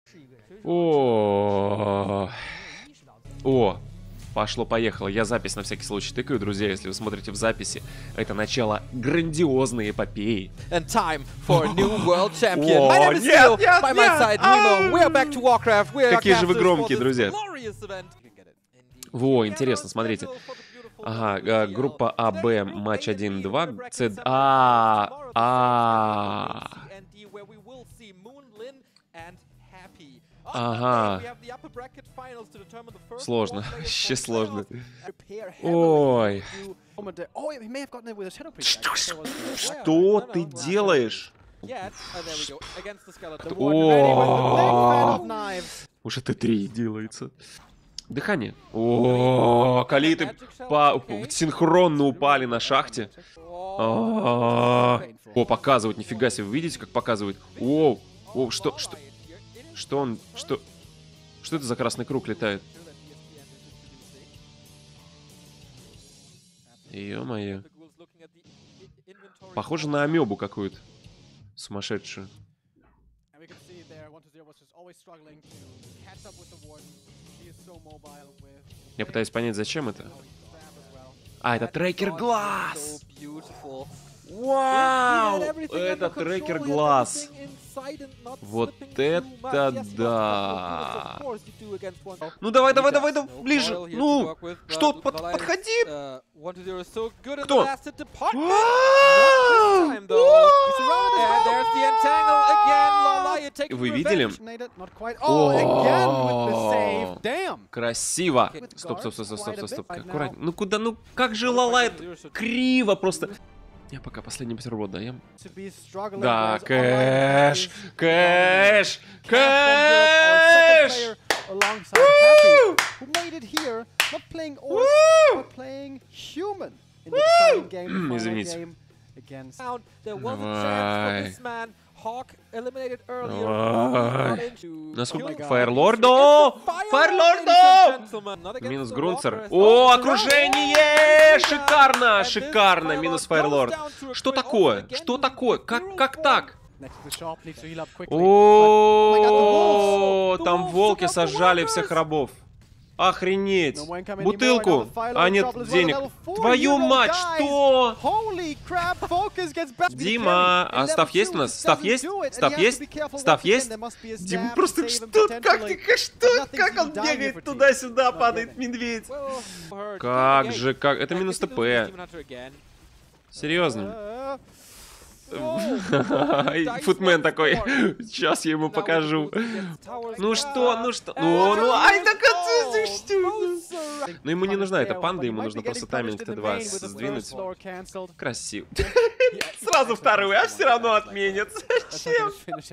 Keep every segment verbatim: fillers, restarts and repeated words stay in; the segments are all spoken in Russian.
О, О, пошло-поехало. Я запись на всякий случай тыкаю, друзья, если вы смотрите в записи. Это начало грандиозной эпопеи. And time for a new world champion. О, My name is нет, Theo. нет, By my нет. side, Nemo. We are back to Warcraft. We are Какие же вы casters громкие, for this друзья. glorious event. Во, интересно, смотрите. Ага, э, группа А, Б, матч один-два, С... А, а. Ага. Сложно, вообще сложно. Ой. Что, что ты делаешь? О, уже Т три делается. Дыхание. О, калиты по... синхронно упали на шахте. О, показывают, нифига себе, вы видите, как показывает? О, о, что, что, что он, что, что это за красный круг летает? Ё-моё. Похоже на амебу какую-то сумасшедшую. Я пытаюсь понять, зачем это. А, это трекер глаз! Вау! Это трекер глаз. Вот это да! Ну давай, давай, давай, давай, ближе! Ну, что, под, подходи! Кто? Вы видели? О, красиво! Стоп, стоп, стоп, стоп, стоп, стоп, стоп. Аккуратнее. Ну куда, ну как же Лалайт криво просто. Я пока последний бутерброд даем. Да, кэш, кэш, кэш! Извините. Давай. Давай. Насколько? Фаерлордо! Фаерлордо! Минус Грунцер. О, окружение! Шикарно! Шикарно! Минус Фаерлорд. Что такое? Что такое? Как, как так? О, там волки сожрали всех рабов. Охренеть! Бутылку! А нет денег. Твою мать, что? Дима, а став есть у нас? Став есть? Став есть? Став есть? Дима просто что? Как ты? Что? Как он бегает туда-сюда, падает медведь? Как же, как? Это минус ТП. Серьезно? Футмен такой. Сейчас я ему покажу. Ну что, ну что? Ну, ну, ай, так отсюда что? Ну ему не нужна эта панда, ему нужно просто тайминг Т два сдвинуть. Красиво. Сразу вторую, а все равно отменят. Зачем?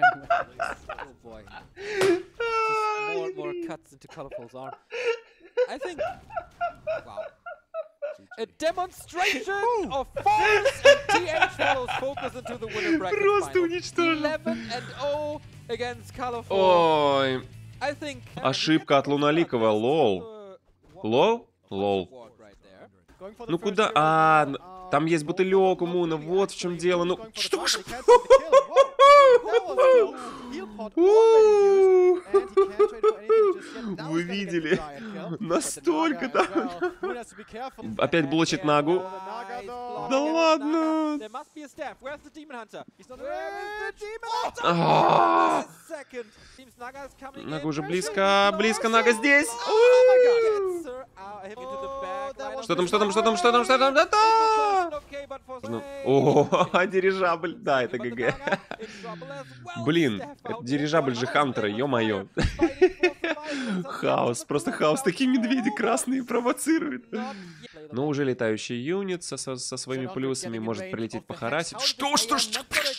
A demonstration of force and T H follows focus into the winner bracket Просто final. уничтожил. eleven and oh against Colorful. Ой. I think Ошибка от Луналикова, лол. Лол? Лол. Ну куда? А, там есть бутылек у Муна, вот в чем дело. Ну, что ж? Вы видели? Настолько там. Опять блочит Нагу. Да ладно. Нага уже близко. Близко Нага здесь. Что там, что там, что там, что там, что там, что там? О, дирижабль. Да, это ГГ. Блин, это дирижабль же Хантера, ё-моё. Хаос, просто хаос. Такие медведи красные провоцируют. Но уже летающий юнит со, со, со своими плюсами может прилететь похарасить. Что, что, что?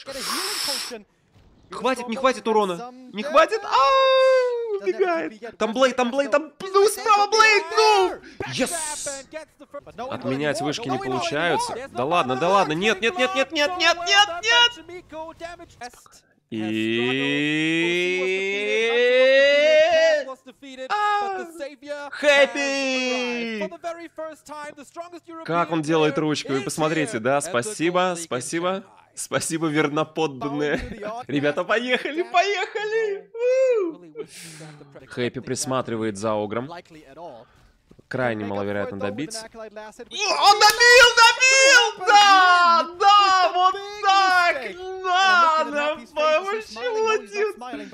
Хватит, не хватит урона. Не хватит? Ау, убегает. Там Блейд, там Блейд, там плюс справа Блейд, ну! Yes! Отменять вышки не получаются. Да ладно, да ладно. Нет, нет, нет, нет, нет, нет, нет, нет. И... Хэппи! Как он делает ручку, вы посмотрите, да? Спасибо, спасибо. Спасибо, верноподданные. Ребята, поехали, поехали! Хэппи присматривает за Огром. Крайне маловероятно добить. Он добил, добил! Да! Да! Вот так! Надо! Вообще молодец!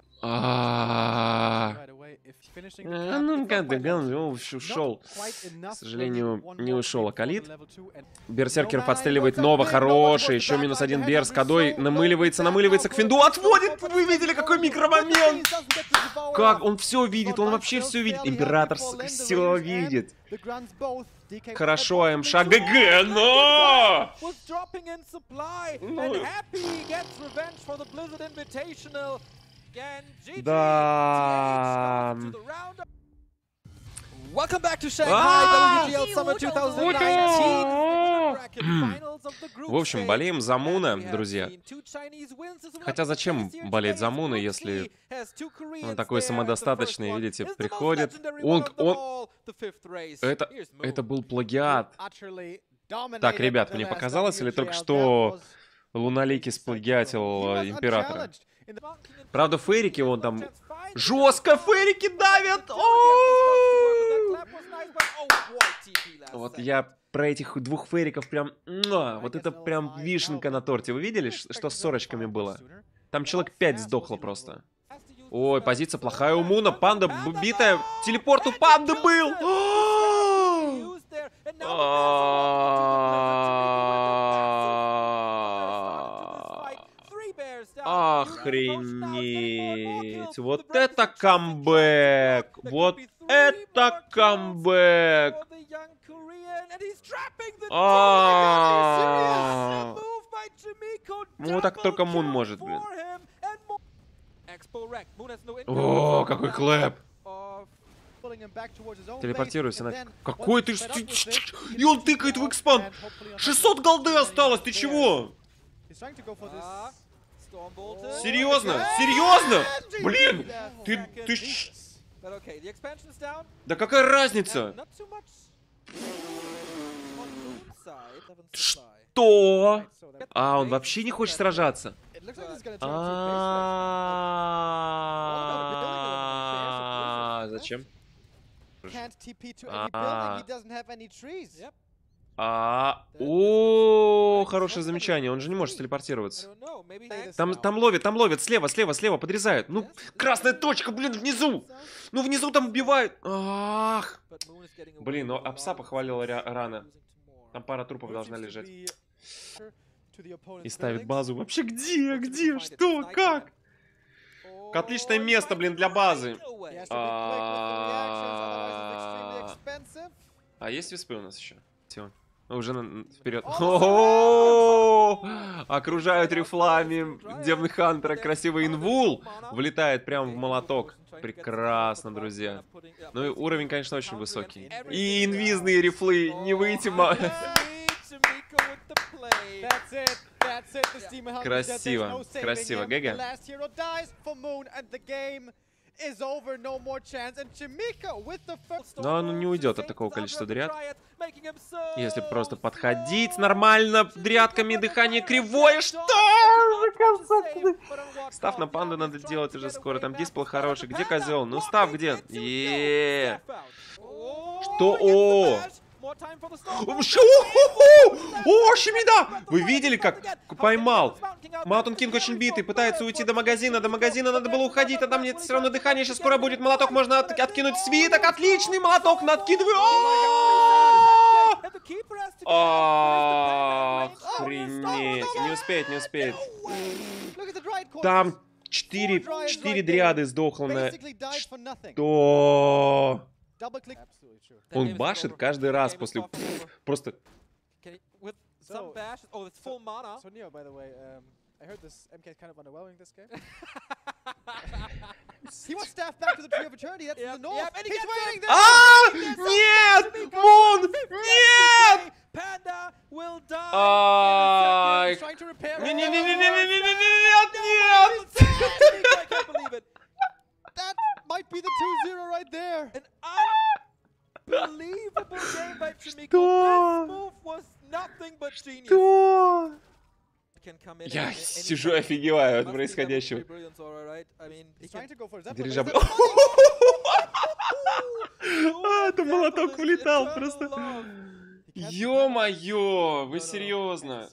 Ну, как ты ушел. К сожалению, не ушел Акалит. Берсеркер подстреливает Нова, хороший. Еще минус один Берс. Кадой намыливается, намыливается к Финду. Отводит! Вы видели, какой микромомент? Как? Он все видит, он вообще все видит. Император все видит. Хорошо, АМШ ГГ, но... Да. Welcome back to Shanghai дабл ю джи эл Summer twenty nineteen. В общем, болеем за Муна, друзья. Хотя зачем болеть за Муна, если он такой самодостаточный, видите, приходит. Он, он... Это, это был плагиат. Так, ребят, мне показалось, или только что Луналики сплагиатил Императора? Правда, фейрики вон там... Жестко фейрики давят! Вот я про этих двух фейриков прям... Вот это прям вишенка на торте. Вы видели, что с сорочками было? Там человек пять сдохло просто. Ой, позиция плохая у Муна. Панда битая. Телепорт у панды был! Охренеть. Вот это камбэк. Вот это камбэк. А, ну так только Мун может, блин. О, какой клэп. Телепортируйся на... Какой ты... И он тыкает в экспанд. шестьсот голды осталось, ты чего? Серьезно? Серьезно? Блин! Ты... ты... Да какая разница? Что? А, он вообще не хочет сражаться? А, зачем? А, о, хорошее замечание. Он же не может телепортироваться. Там, там ловит, там ловит, слева, слева, слева, подрезают. Ну, красная точка, блин, внизу. Ну, внизу там убивают. Ах. Блин, ну Апса похвалила рано. Там пара трупов должна лежать. И ставит базу. Вообще где, где, что, как? Отличное место, блин, для базы. А, а есть виспы у нас еще? Все. Уже вперед. Окружают рифлами Демон Хантера. Красивый инвул влетает прямо в молоток. Прекрасно, друзья. Ну и уровень, конечно, очень высокий. И инвизные рифлы. Не выйти. Красиво. Красиво. ГГ. Но он не уйдет от такого количества дриад. Если просто подходить нормально дриадками, дыхание кривое. Что? Став на панду надо делать уже скоро. Там диспл хороший. Где козел? Ну, став где? Еее. Что? О! О, Шимида! Вы видели, как поймал? Маунтин Кинг очень битый, пытается уйти до магазина. До магазина надо было уходить, а там нет все равно дыхания. Сейчас скоро будет молоток, можно от откинуть свиток. Отличный молоток, надкидываю. Охренеть. Не успеет, не успеет. Там четыре, четыре дриады сдохло на... Что? Он башит каждый раз после... Просто... А, нет! Мун! Нет! Ай! Не-не-не-не-не-не-не-не-не-нет! Нет! Might be the two zero right there. An unbelievable game by Chimico. This move was nothing but genius. Что? Я сижу и офигеваю от происходящего. Дирижабль. А, это молоток улетал просто. Ё-моё, вы серьезно?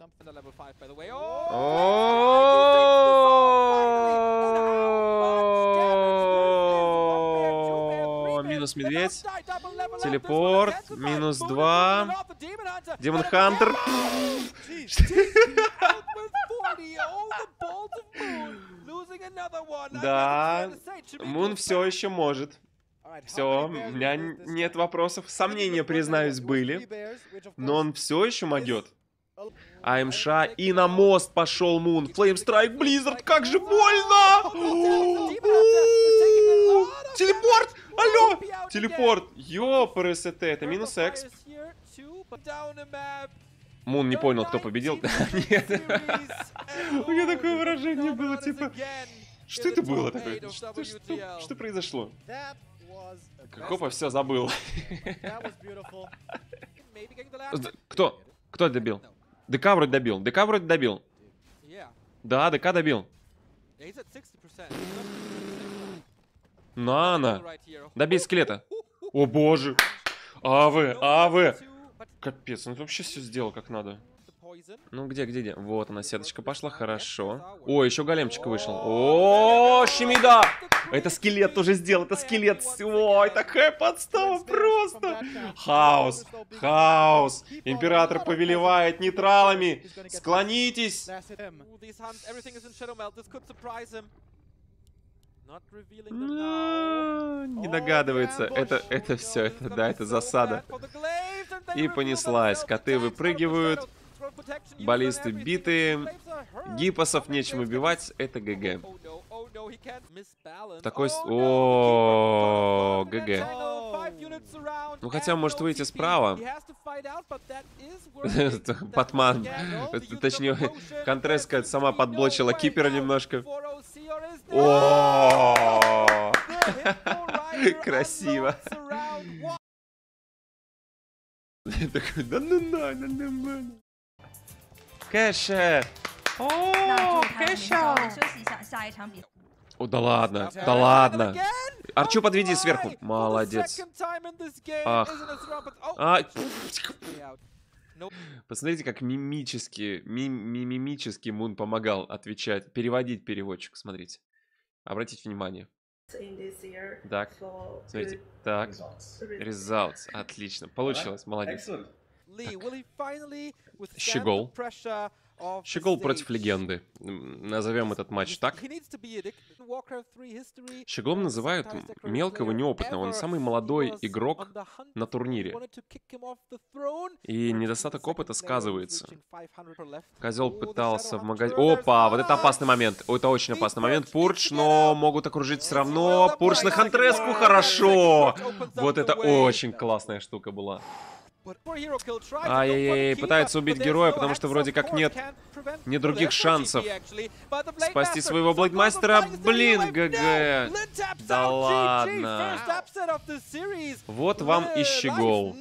Минус медведь. Телепорт. Минус два. Демон Хантер. Да, Мун все еще может. Все, у меня нет вопросов. Сомнения, признаюсь, были. Но он все еще могет. АМШ и на мост пошел Мун. Флеймстрайк, Близзард, как же больно! Телепорт! Алло! Телепорт! Ёпрст, это минус эксп. Мун не понял, кто победил. Нет. У меня такое выражение было, типа... Что это было такое? Что, что, что произошло? Хопа все забыл. Кто? Кто добил? ДК вроде добил. ДК вроде добил. Да, ДК добил. Нана. Добей скелета. О боже. АВ, АВ. Капец, он вообще все сделал как надо. Ну где, где, где? Вот она, сеточка пошла, хорошо. О, еще големчик вышел. О, Шимида! Это скелет тоже сделал, это скелет. Ой, такая подстава просто. Хаос, хаос. Император повелевает нейтралами. Склонитесь. Не догадывается. Это, это все, это, да, это засада. И понеслась. Коты выпрыгивают. Баллисты битые. Гипосов нечем убивать. Это ГГ. Такой... О, ГГ. Ну хотя может выйти справа. Патман. Точнее, Контреска сама подблочила Кипера немножко. О, красиво. Такой, да ну на, да ну на. Кэша! О, Кэша! О, да ладно, да ладно. Арчу подведи сверху. Молодец. Ах. А... Посмотрите, как мимически, ми мимически Мун помогал отвечать, переводить переводчик. Смотрите. Обратите внимание. Так, смотрите. Так. Results. Отлично. Получилось. Молодец. Щегол. Щегол против легенды. Назовем этот матч так. Щеглом называют мелкого, неопытного. Он самый молодой игрок на турнире. И недостаток опыта сказывается. Козел пытался в магазине... Опа, вот это опасный момент. О, это очень опасный момент. Пурч, но могут окружить все равно. Пурч на Хантреску, хорошо. Вот это очень классная штука была. Ай-яй-яй, пытается убить героя, потому что вроде как нет, нет других шансов спасти своего Блейдмастера. Блин, ГГ. Да ладно. Вот вам и щегол.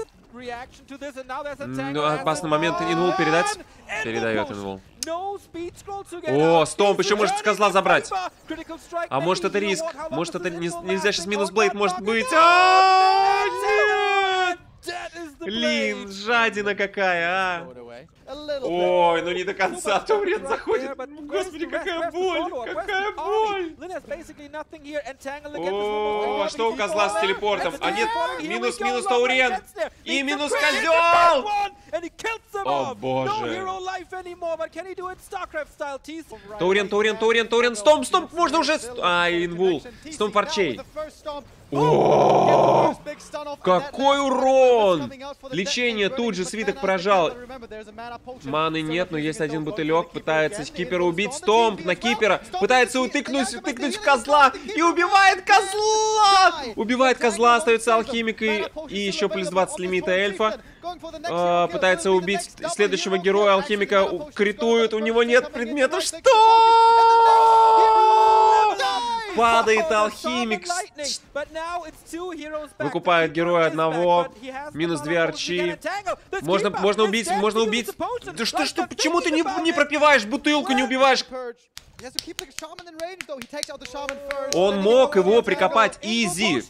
Ну, опасный момент. Инвул передать? Передает Инвул. О, Стомп еще может с козла забрать. А может это риск? Может это не, нельзя сейчас минус Блейд может быть? А, нет! Блин, жадина какая, а! Ой, ну не до конца, Таурен заходит. Господи, какая боль, какая боль! О, что у козла с телепортом? А нет, минус, минус Таурен! И минус козел! О боже! Таурен, Таурен, Таурен, Таурен, Стомп, Стомп, можно уже... А, Инвул, Стомп фарчей. О, какой урон! Лечение тут же, свиток прожал. Маны нет, но есть один бутылек. Пытается Кипера убить. Стомп на Кипера. Пытается утыкнуть, утыкнуть в козла. И убивает козла! Убивает козла, остается алхимик и, и еще плюс двадцать лимита эльфа. А, пытается убить следующего героя. Алхимика критует. У него нет предметов. Что? Падает алхимик. Выкупает героя одного. Минус две арчи. Можно, можно убить, можно убить. Да что, что, почему ты не, не пропиваешь бутылку, не убиваешь? Он мог его прикопать изи.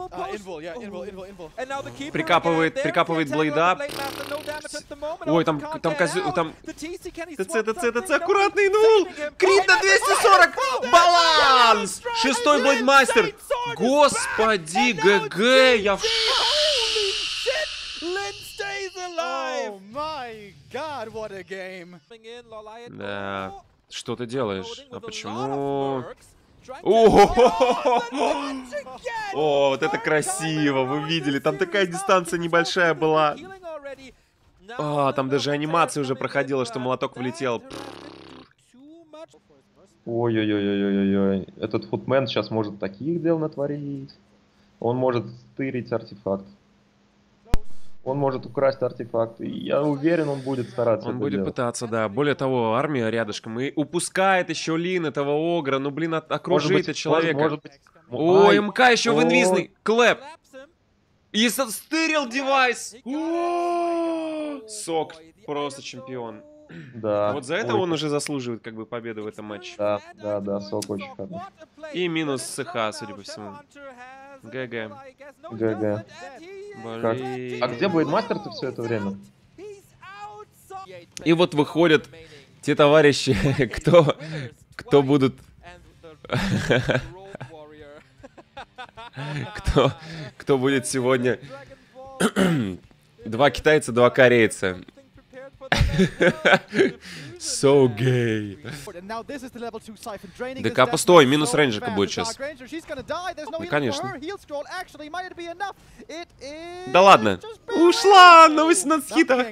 Прикапывает, прикапывает блейда. Ой, там, там козел, там... ТЦ, ТЦ, ТЦ, аккуратный инвул. Крит на двести сорок. Баланс. Шестой блейдмастер. Господи, ГГ, я в... Да. Что ты делаешь? А почему? О, вот это красиво, вы видели, там такая дистанция небольшая была. А, там даже анимация уже проходила, что молоток влетел. Ой-ой-ой-ой-ой-ой. Этот футмен сейчас может таких дел натворить. Он может стырить артефакт. Он может украсть артефакт. И я уверен, он будет стараться. Он это будет делать. пытаться, да. Более того, армия рядышком. И упускает еще Лин этого огра. Ну, блин, от- окружи это человека. Может быть, О, Ай, МК еще в о. инвизный. Клэп. И со- стырил девайс. О, Сок. Просто чемпион. Да. Вот за это Ой, он уже заслуживает как бы победы в этом матче. Да, да, да, Сок очень хороший. И минус СХ, судя по всему. ГГ. ГГ. Как? Блин. А где Блейдмастер-то все это время? И вот выходят те товарищи, кто, кто будут... кто, кто будет сегодня... Два китайца, два корейца. So gay. ДК пустой, минус рейнджерка будет сейчас. Ну, конечно. Да ладно. Ушла на восемнадцать хитов.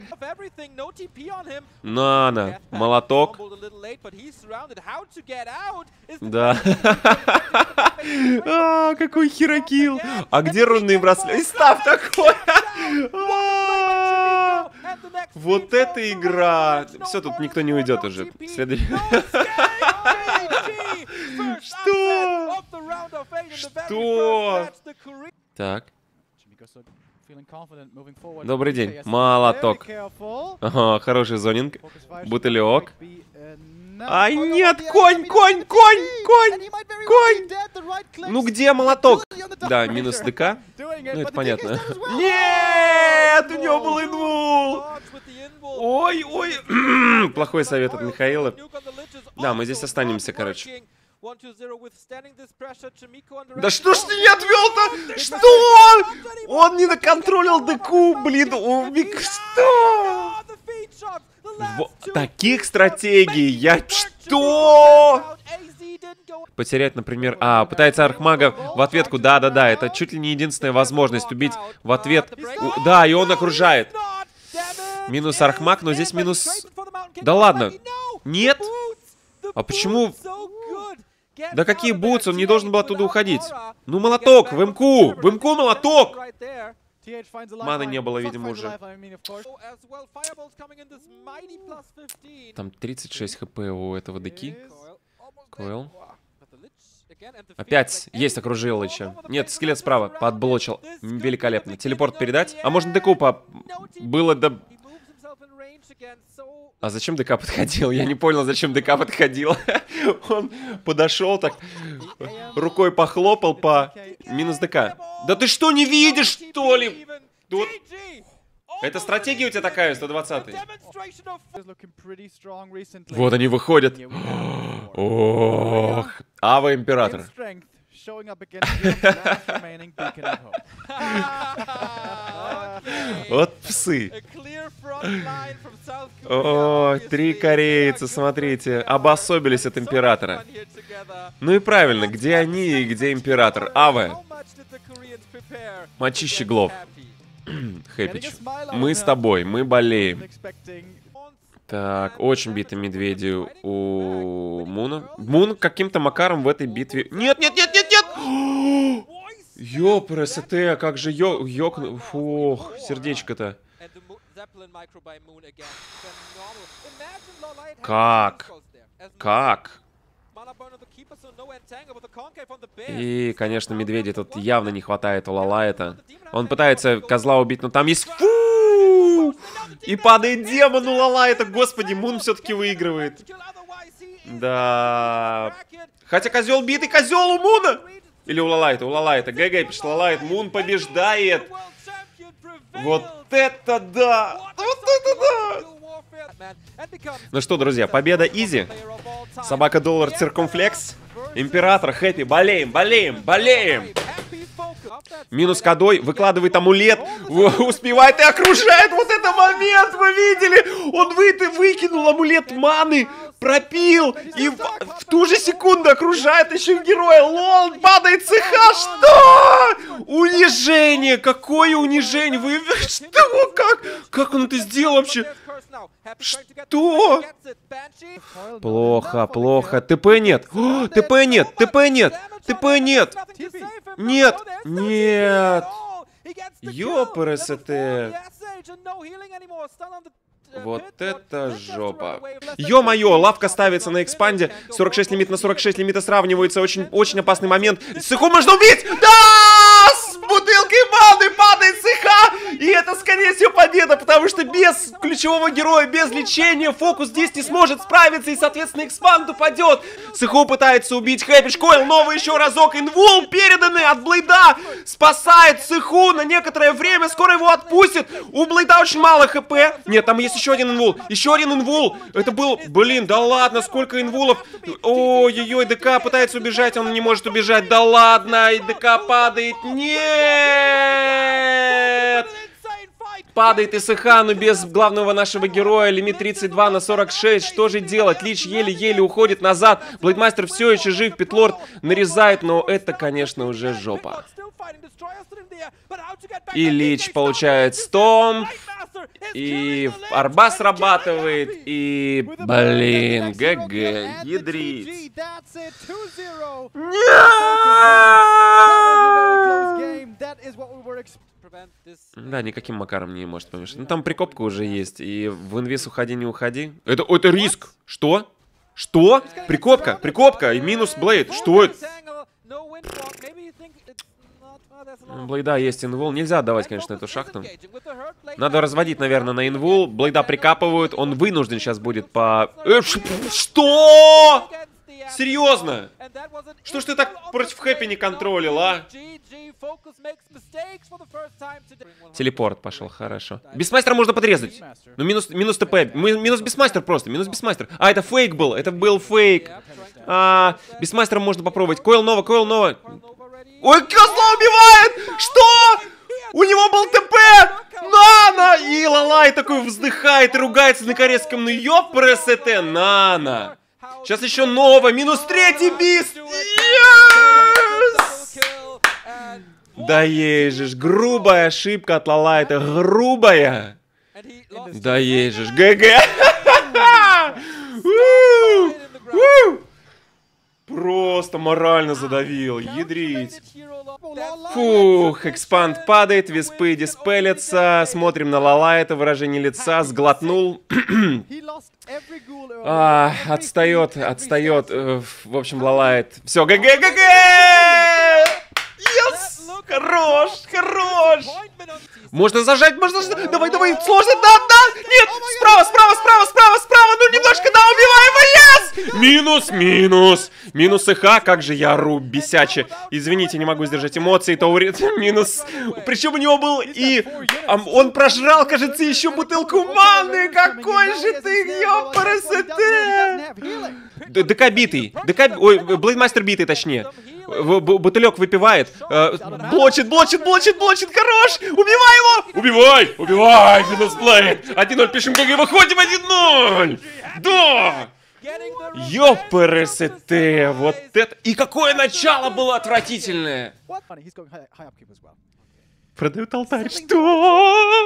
Нана. Молоток. Да. А, какой херокилл. А где рунные браслеты? И став такой. А, Вот эта игра. Все, тут никто не уйдет уже. Следующий. Что? Что? Так. Добрый день. Молоток. Ага, хороший зонинг. Бутылек. Ай, нет, конь, конь, конь, конь, конь. Ну где молоток? Да, минус ДК. Ну, это понятно. Нет, у него был инвул. Ой, ой. Плохой совет от Михаила. Да, мы здесь останемся, короче. Да что ж ты не отвел-то? Что? Он не доконтролил ДК, блин, умник. Что? В таких стратегий я... Что? Потерять, например... А, пытается Архмага в ответку. Да-да-да, это чуть ли не единственная возможность убить в ответ. У... Да, и он окружает. Минус Архмаг, но здесь минус... Да ладно. Нет? А почему... Да какие бутсы? Он не должен был оттуда уходить. Ну, молоток! В МК! В МК молоток! Маны не было, видимо, уже. Там тридцать шесть хп у этого ДК. Койл. Опять есть окружил Лыча. Нет, скелет справа. Подблочил. Великолепно. Телепорт передать? А можно ДК по... Было да... А зачем ДК подходил? Я не понял, зачем ДК подходил. Он подошел так, рукой похлопал по... Минус ДК. Да ты что, не видишь, что ли? Тут... Это стратегия у тебя такая, сто двадцатый? Вот они выходят. Ох, Ава Император. Вот псы. О, три корейца, смотрите, обособились от Императора. Ну и правильно, где они и где Император? Ава. Мочище Глов. Хэпич. Мы с тобой, мы болеем. Так, очень битый медведи у Муна. Мун каким-то макаром в этой битве... Нет, нет, нет, нет, нет! Ёпр, СТ, а как же ё... ёк... Фух, сердечко-то. Как? Как? И, конечно, медведя тут явно не хватает у Лалайта. Он пытается козла убить, но там есть... Фу! И падает демон у Лалайта. Господи, Мун все-таки выигрывает. Да. Хотя козел битый, козел у Муна! Или у Лалайта, у Лалайта. ГГ пишет Лалайт. Мун побеждает. Вот это да! Вот это да! Ну что, друзья, победа изи. Собака доллар циркумфлекс. Император хэппи. Болеем, болеем, болеем. Минус Кодой выкладывает амулет. Успевает и окружает. Вот это момент, вы видели? Он вы, выкинул амулет маны. Пропил. И в, в ту же секунду окружает еще и героя. Лол, падает ЦХ. Что? Унижение. Какое унижение? Вы... Что? Как? Как он это сделал вообще? Что? Плохо, плохо. ТП нет. О, ТП нет, ТП нет, ТП нет. Нет, нет. Ёпрст. Вот это жопа. Ё-моё, лавка ставится на экспанде. сорок шесть лимит на сорок шесть, лимиты сравниваются. Очень, очень опасный момент. Сыху можно убить! Да! С бутылкой маны падает Сыха! И это, скорее всего, победа, потому что без ключевого героя, без лечения, фокус здесь не сможет справиться, и, соответственно, экспанд упадет. Сыху пытается убить Хэппиш Койл, новый еще разок. Инвул, переданный от Блейда, спасает Сыху на некоторое время, скоро его отпустит. У Блейда очень мало хп. Нет, там есть еще один инвул, еще один инвул. Это был, блин, да ладно, сколько инвулов. Ой-ой-ой, ДК пытается убежать, он не может убежать. Да ладно, и ДК падает. Нет! Падает ИСХ, но без главного нашего героя. Лимит тридцать два на сорок шесть. Что же делать? Лич еле-еле уходит назад. Блейдмастер все еще жив. Петлорд нарезает, но это, конечно, уже жопа. И Лич получает стом. И арба срабатывает. И, блин, ГГ. Ядрить. Да, никаким макаром не может помешать. Ну там прикопка уже есть. И в инвиз уходи, не уходи. Это, это риск. Что? Что? Прикопка, прикопка и минус Блейд. Что это? Блейда есть инвул. Нельзя отдавать, конечно, эту шахту. Надо разводить, наверное, на инвул. Блейда прикапывают. Он вынужден сейчас будет по... Э, что? Серьезно? Что ж ты так против Хэппи не контролил, а? Телепорт пошел, хорошо. Бисмастера можно подрезать. Ну, минус, минус ТП. Минус Бисмастер просто, минус Бисмастер. А, это фейк был, это был фейк. А, Бисмастером можно попробовать. Койл Нова, Койл Нова. Ой, козла убивает! Что? У него был ТП! Нана! И Лалай такой вздыхает и ругается на корейском. Ну, ёпрст, Нана! Сейчас еще Нова, минус третий бист! Yes! Да ей же ж, грубая ошибка от Лалайта, грубая! Да ей же ж, ГГ! Просто морально задавил, ядрить. Фух, экспанд падает, виспы диспелятся. Смотрим на Лалайта, выражение лица, сглотнул. а, отстает, отстает. В общем, Лалайт. Все, ГГ, ГГ! Yes! Хорош, хорош! Можно зажать, можно зажать. Давай, давай, сложно, да, да! Нет! Справа, справа, справа, справа, справа! Ну, немножко, да, убиваем его! Yes! Минус, минус! Минус ИХ, как же я ору бесяче. Извините, не могу сдержать эмоции. Таури... Минус. Причем у него был и... Он прожрал, кажется, еще бутылку маны. Какой же ты, ёпрст! ДК битый. ДК... Ой, Блейдмастер битый, точнее. Бутылек выпивает. Блочит, блочит, блочит, блочит. Хорош! Убивай его! Убивай! Убивай! Минус Блейд! один ноль, пишем, как и выходим. один ноль! Да! Ёпрст! Вот это... И какое начало было отвратительное! Продают алтарь. Что?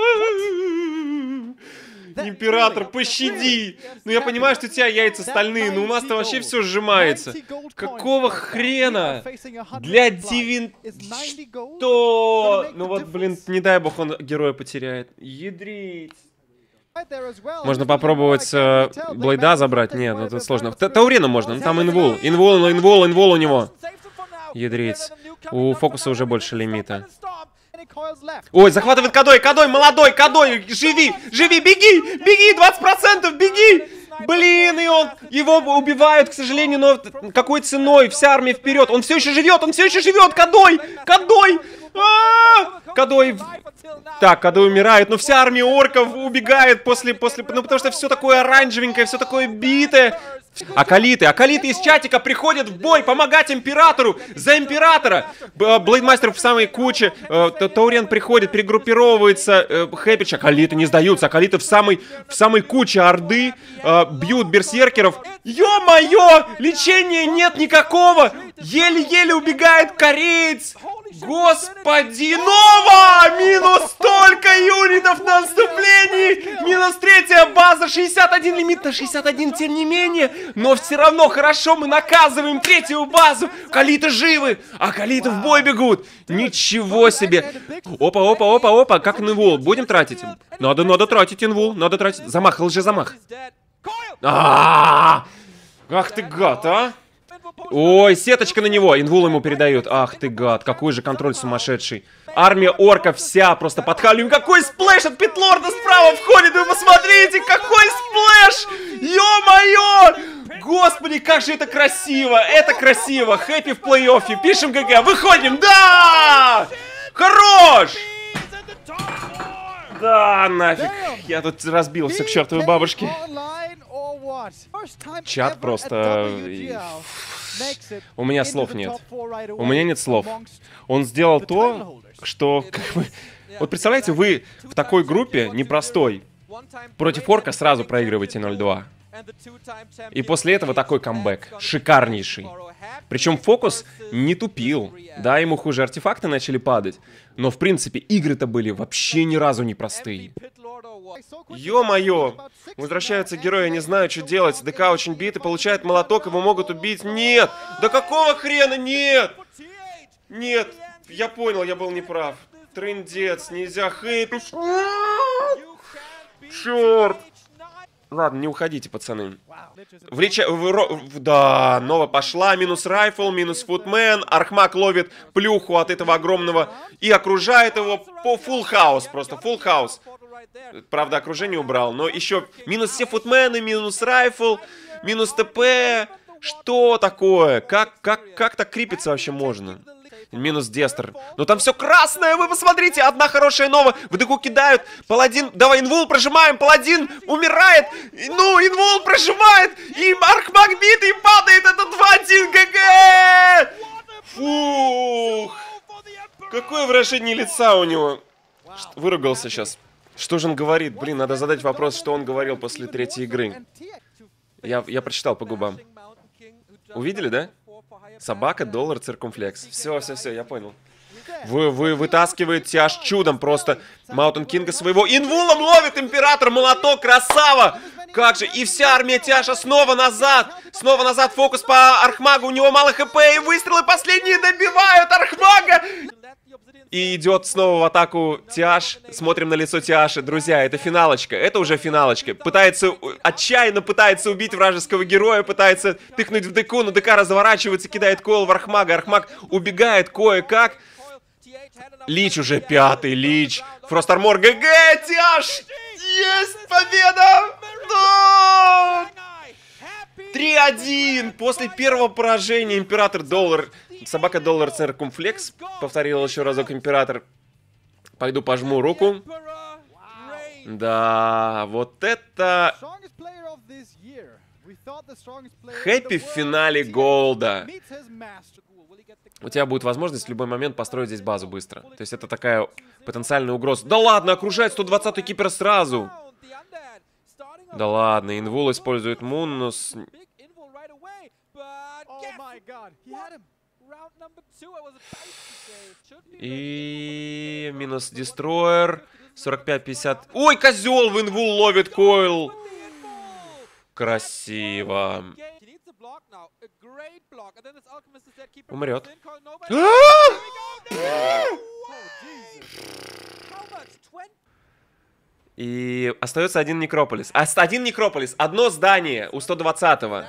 Император, пощади! Ну я понимаю, что у тебя яйца стальные, но у нас-то вообще все сжимается. Какого хрена? Для девяносто... Что? Ну вот, блин, не дай бог он героя потеряет. Ядрить. Можно попробовать э, Блейда забрать. Нет, ну тут сложно. Т Таурина можно, ну там инвул. Инвул, инвул, инвул у него. Ядрить. У Фокуса уже больше лимита. Ой, захватывает Кадой, Кадой, молодой, Кадой, живи, живи, беги, беги, двадцать процентов, беги. Блин, и он, его убивают, к сожалению, но какой ценой? Вся армия вперед. Он все еще живет, он все еще живет, Кадой, Кадой. А-а-а! Кадой. Так, Кадой умирает, но вся армия орков убегает после, после, ну потому что все такое оранжевенькое, все такое битое. Акалиты, Акалиты из чатика приходят в бой помогать императору, за императора. Блейдмастер в самой куче, Таурен приходит, перегруппировывается, Хэппич, Акалиты не сдаются, Акалиты в самой, в самой куче орды, бьют берсеркеров. Ё-моё, лечения нет никакого, еле-еле убегает кореец. Господи, Нова! Минус столько юнитов на отступлении! Минус третья база, шестьдесят один лимит на шестьдесят один, тем не менее. Но все равно хорошо, мы наказываем третью базу. Калиты живы, а Калиты в бой бегут. Ничего себе. Опа, опа, опа, опа, как инвул. Будем тратить? Надо, надо тратить инвул, надо тратить. Замах, лжезамах. А-а-а! Ах ты гад, а! Ой, сеточка на него. Инвул ему передают. Ах ты гад, какой же контроль сумасшедший. Армия орков вся просто под халью. Какой сплэш от Питлорда справа входит. Вы посмотрите, какой сплэш. Ё-моё. Господи, как же это красиво. Это красиво. Хэппи в плей-оффе. Пишем ГГ. Выходим. Да! Хорош! Да, нафиг. Я тут разбился к чертовой бабушке. Чат просто... У меня слов нет. У меня нет слов. Он сделал то, что... Как бы... Вот представляете, вы в такой группе непростой. Против орка сразу проигрываете ноль два. И после этого такой камбэк. Шикарнейший. Причем Фокус не тупил. Да, ему хуже артефакты начали падать. Но, в принципе, игры-то были вообще ни разу не простые. Ё-моё! Возвращаются герои, не знаю, что делать. ДК очень бит и получает молоток, его могут убить. Нет! Да какого хрена? Нет! Нет! Я понял, я был неправ. Трындец, нельзя хэппить. Черт! Ладно, не уходите, пацаны. Влеча... В... Да, Нова пошла. Минус райфл, минус футмен. Архмаг ловит плюху от этого огромного и окружает его по фулл хаус. Просто фулл хаус. Правда, окружение убрал. Но еще минус все футмены, минус райфл, минус ТП. Что такое? Как, как, как так крипиться вообще можно? Минус Дестер. Но там все красное, вы посмотрите. Одна хорошая Нова. В ДК кидают. Паладин. Давай, инвул прожимаем. Паладин умирает. Ну, инвул прожимает. И Архмаг бит, и падает. Это два-один ГГ. Фух. Какое выражение лица у него. Выругался сейчас. Что же он говорит? Блин, надо задать вопрос, что он говорил после третьей игры. Я, я прочитал по губам. Увидели, да? Собака, доллар, циркумфлекс. Все, все, все, я понял. Вы, вы вытаскиваете аж чудом просто Маунтин Кинга своего. Инвулом ловит император, молоток, красава! Как же, и вся армия Тиаша снова назад. Снова назад, фокус по Архмагу, у него мало хп, и выстрелы последние добивают Архмага! И идет снова в атаку Тиаш. Смотрим на лицо Тиаши. Друзья, это финалочка. Это уже финалочка. Пытается, отчаянно пытается убить вражеского героя. Пытается тыкнуть в ДК, но ДК разворачивается, кидает койл в Архмага. Архмаг убегает кое-как. Лич уже пятый, Лич. Фрост Армор, ГГ, Тиаш! Есть победа! Да! три один. После первого поражения Император Доллар... Собака Доллар Циркумфлекс. Повторил еще разок Император. Пойду пожму руку. Да, вот это... Хэппи в финале Голда. У тебя будет возможность в любой момент построить здесь базу быстро. То есть это такая потенциальная угроза. Да ладно, окружает сто двадцатый кипер сразу. Да ладно, инвул использует Муннус. И минус дестроер. сорок пять пятьдесят. Ой, козел в инвул ловит койл. Красиво. Умрет. И остается один Некрополис. А, один Некрополис. Одно здание у сто двадцатого.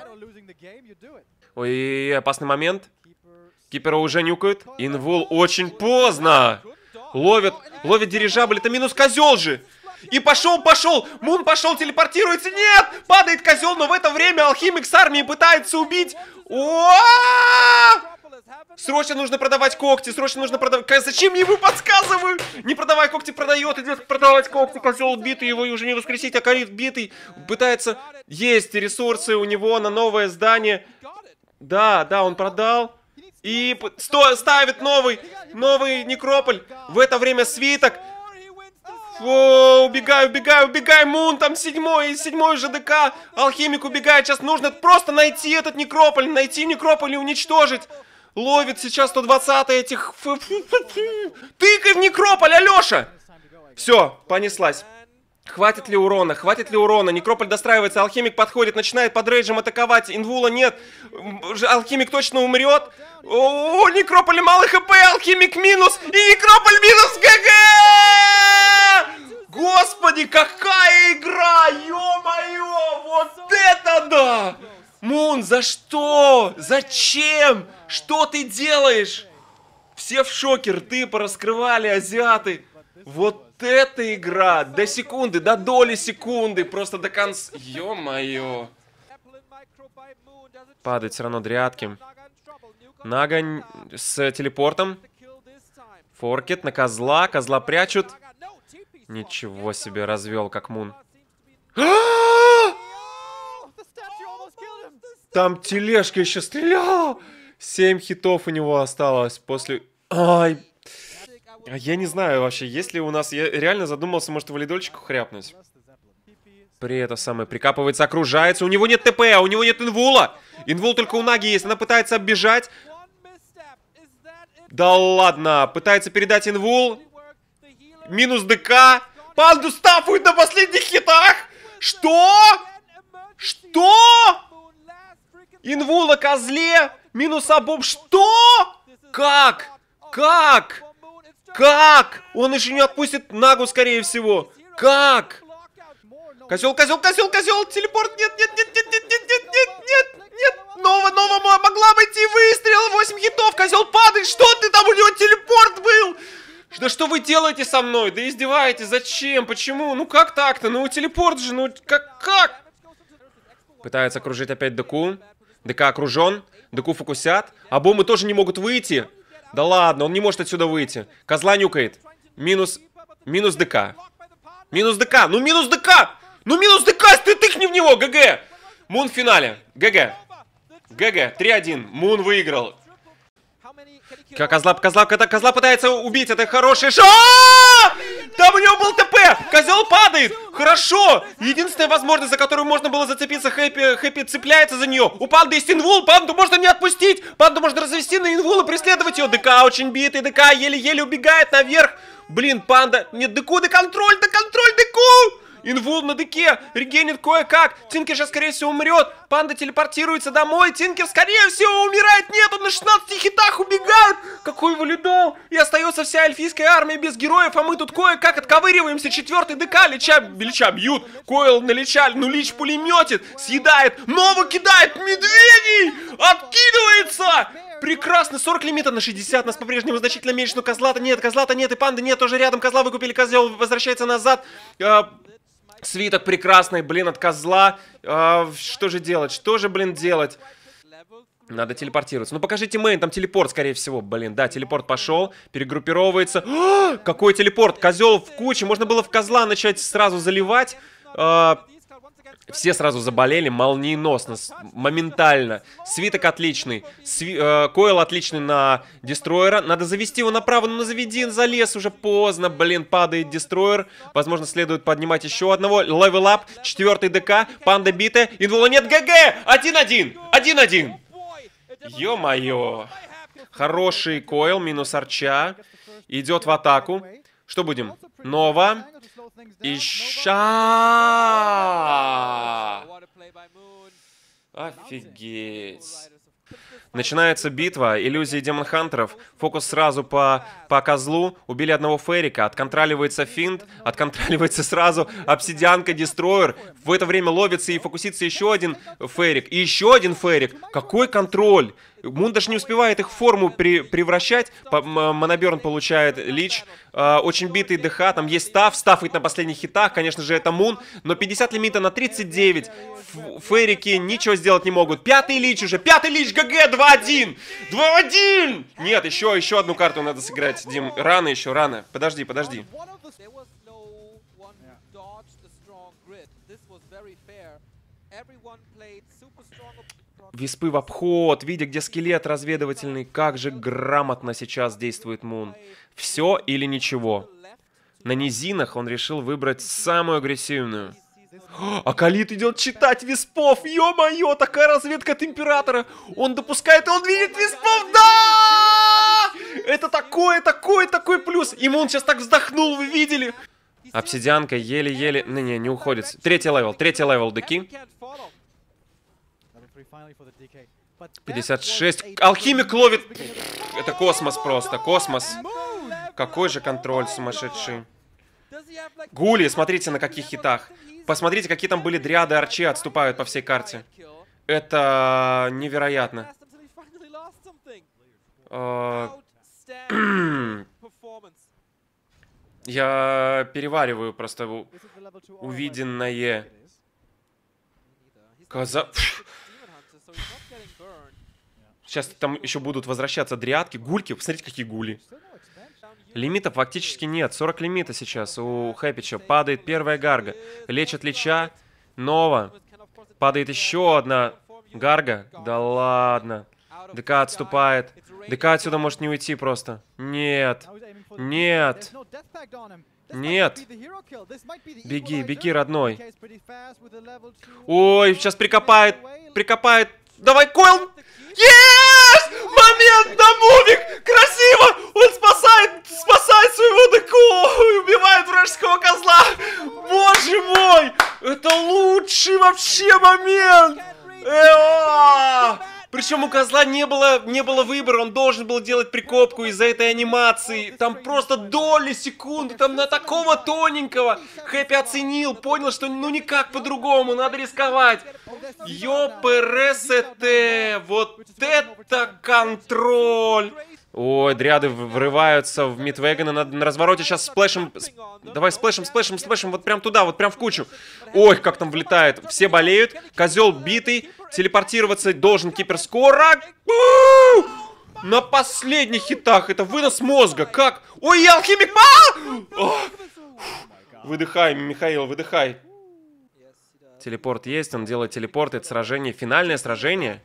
Ой, опасный момент. Кипера уже нюкают. Инвул очень поздно. Ловит, ловит дирижабль. Это минус козел же. И пошел, пошел. Мун пошел, телепортируется. Нет! Падает козел, но в это время алхимик с армией пытается убить. О-о-о! Срочно нужно продавать когти, срочно нужно продавать... Зачем я ему подсказываю? Не продавай когти, продает, идет продавать когти. Козел убитый, его уже не воскресить, а Калит битый. Пытается... Есть ресурсы у него на новое здание. Да, да, он продал. И сто... ставит новый, новый Некрополь. В это время свиток. О, убегай, убегай, убегай, Мун, там седьмой, седьмой ЖДК. Алхимик убегает, сейчас нужно просто найти этот Некрополь, найти Некрополь и уничтожить. Ловит сейчас сто двадцатый этих... Тыкай в Некрополь, Алёша! Все, понеслась. Хватит ли урона? Хватит ли урона? Некрополь достраивается, алхимик подходит, начинает под рейджем атаковать. Инвула нет. Алхимик точно умрет. О, Некрополь малый хп, алхимик минус. И Некрополь минус, ГГ! Господи, какая игра! Ё-моё! Вот это да! Мун, за что? Зачем? Что ты делаешь? Все в шоке, рты пораскрывали, азиаты. Вот эта игра! До секунды, до доли секунды, просто до конца. Ё-моё. Падает все равно дрядки. Нагань с телепортом. Форкет на козла, козла прячут. Ничего себе, развел как Мун. Там тележка еще стреляла. Семь хитов у него осталось после... Ай. Я не знаю вообще, есть ли у нас... Я реально задумался, может, валидольчику хряпнуть. При этом самое прикапывается, окружается. У него нет ТП, а у него нет инвула. Инвул только у Наги есть. Она пытается оббежать. Да ладно. Пытается передать инвул. Минус ДК. Панду стафует на последних хитах. Что? Что? Инвула козле. Минус обоб. Что? Как? Как? Как? Он еще не отпустит Нагу, скорее всего. Как? Козел, козел, козел, козел. Телепорт. Нет, нет, нет, нет, нет, нет, нет, нет, нет, нет. Нова, Нова могла войти. Выстрел. восемь хитов. Козел падает. Что ты там? У него телепорт был. Да что вы делаете со мной? Да издеваетесь. Зачем? Почему? Ну как так-то? Ну телепорт же. Ну как? Как? Пытается окружить опять ДК. ДК окружен. ДК фокусят. А бомбы тоже не могут выйти. Да ладно, он не может отсюда выйти. Козла нюкает. Минус... Минус ДК. Минус ДК. Ну минус ДК! Ну минус ДК! Ты тыкни в него! ГГ! Мун в финале. ГГ. ГГ. три один. Мун выиграл. Козла, козла, козла пытается убить. Это хороший шо. Там у него был ТП! Козел падает! Хорошо! Единственная возможность, за которую можно было зацепиться, Хэппи, Хэппи цепляется за нее. У панды есть инвул, панду можно не отпустить! Панду можно развести на инвул и преследовать ее. ДК очень битый, ДК еле-еле убегает наверх. Блин, панда... Нет, ДК, да контроль, да контроль, ДК! Инвул на ДК, регенит кое-как. Тинкер сейчас, скорее всего, умрет. Панда телепортируется домой. Тинкер, скорее всего, умирает. Нет, он на шестнадцати хитах убегает. Какой валидол. И остается вся эльфийская армия без героев. А мы тут кое-как отковыриваемся. Четвертый ДК. Лича, Лича бьют. Койл на Лича. Ну, Лич пулеметит. Съедает. Нова кидает. Медведей. Откидывается. Прекрасно. сорок лимита на шестьдесят. Нас по-прежнему значительно меньше. Но козла-то нет. Козла-то нет. И панды нет. Тоже рядом. Козла выкупили. Козел возвращается назад. Свиток прекрасный, блин, от козла. А, что же делать? Что же, блин, делать? Надо телепортироваться. Ну, покажите мейн, там телепорт, скорее всего. Блин, да, телепорт пошел, перегруппировывается. О, какой телепорт? Козел в куче. Можно было в козла начать сразу заливать. А, все сразу заболели, молниеносно, моментально. Свиток отличный. Сви э, Койл отличный на Дестройера. Надо завести его направо, но заведи, залез уже поздно. Блин, падает Дестройер. Возможно, следует поднимать еще одного. Левел ап, четвертый ДК, панда битая. Инвула нет, ГГ! один один! один один! Ё-моё! Хороший Койл, минус арча. Идет в атаку. Что будем? Нова. Ища! Офигеть. Начинается битва, иллюзии демон-хантеров, фокус сразу по, по козлу, убили одного ферика, отконтроливается финт, отконтроливается сразу обсидианка, дестройер, в это время ловится и фокусится еще один ферик, и еще один ферик. Какой контроль? Мун даже не успевает их в форму при, превращать, Моноберн получает лич, э, очень битый ДХ, там есть стаф, стафает на последних хитах, конечно же это Мун, но пятьдесят лимита на тридцать девять, ферики ничего сделать не могут, пятый лич уже, пятый лич, ГГ, два один, два один! Нет, еще, еще одну карту надо сыграть, Дим, рано еще, рано, подожди, подожди. Виспы в обход, видя, где скелет разведывательный. Как же грамотно сейчас действует Мун. Все или ничего. На низинах он решил выбрать самую агрессивную. А Калит идет читать виспов. Ё-моё, такая разведка от Императора. Он допускает, и он видит виспов. Да! Это такой, такой, такой плюс. И Мун сейчас так вздохнул, вы видели? Обсидианка еле-еле... Не, не, не уходит. Третий левел, третий левел ДК. пятьдесят шесть. Алхимик ловит. Это космос просто. Космос. Какой же контроль сумасшедший. Гули, смотрите на каких хитах. Посмотрите, какие там были дриады, арчи отступают по всей карте. Это невероятно. Я перевариваю просто увиденное. Коза... Сейчас там еще будут возвращаться дриадки. Гульки, посмотрите, какие гули. Лимитов фактически нет. сорок лимита сейчас у Хэпича. Падает первая гарга. Лечит лича. Нова. Падает еще одна гарга. Да ладно. ДК отступает. ДК отсюда может не уйти просто. Нет. Нет. Нет. Беги, беги, родной. Ой, сейчас прикопает. Прикопает. Давай, Койл. Есть! Момент на мувик! Красиво! Он спасает, спасает своего ДК и убивает вражеского козла. Боже мой! Это лучший вообще момент! Э-о! Причем у козла не было, не было выбора, он должен был делать прикопку из-за этой анимации. Там просто доли секунды, там на такого тоненького. Хэппи оценил, понял, что ну никак по-другому, надо рисковать. Ёпрст, вот это контроль. Ой, дриады врываются в Мидвегана на, на развороте. Сейчас сплэшем. Давай сплэшем, сплэшем, сплэшем. Вот прям туда, вот прям в кучу. Ой, как там влетает. Все болеют. Козел битый. Телепортироваться должен Кипер скоро. На последних хитах. Это вынос мозга. Как? Ой, я алхимик. А! Выдыхай, Михаил, выдыхай. Телепорт есть, он делает телепорт. Это сражение, финальное сражение.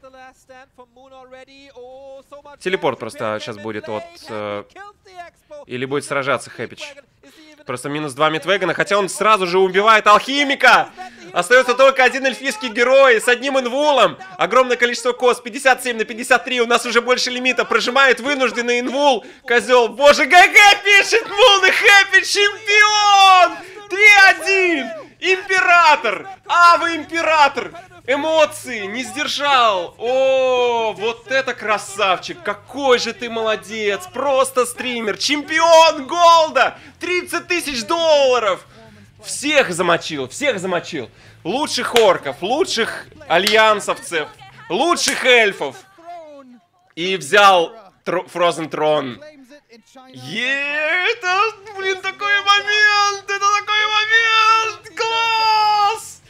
Телепорт просто сейчас будет от... Э, или будет сражаться Хэпич. Просто минус два Мидвегана, хотя он сразу же убивает алхимика. Остается только один эльфийский герой с одним инвулом. Огромное количество кос, пятьдесят семь на пятьдесят три, у нас уже больше лимита. Прожимает вынужденный инвул. Козел, боже, ГГ пишет Мун и Хэппи чемпион! три один! Император! А, вы император! Эмоции, не сдержал. О, вот это красавчик. Какой же ты молодец. Просто стример. Чемпион Голда. тридцать тысяч долларов. Всех замочил, всех замочил. Лучших орков, лучших альянсовцев, лучших эльфов. И взял Frozen Throne. Е, это, блин, такой момент. Это такой момент. Класс.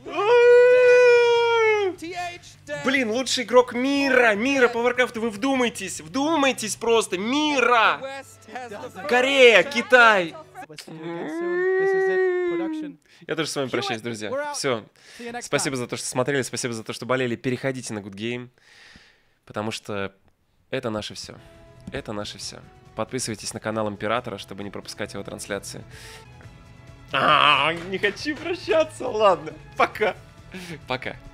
Блин, лучший игрок мира, мира по Warcraft, вы вдумайтесь, вдумайтесь просто, мира! Корея, Китай! Я тоже с вами прощаюсь, друзья. Все, спасибо за то, что смотрели, спасибо за то, что болели. Переходите на Good Game, потому что это наше все, это наше все. Подписывайтесь на канал Императора, чтобы не пропускать его трансляции. А, не хочу прощаться, ладно, пока, пока.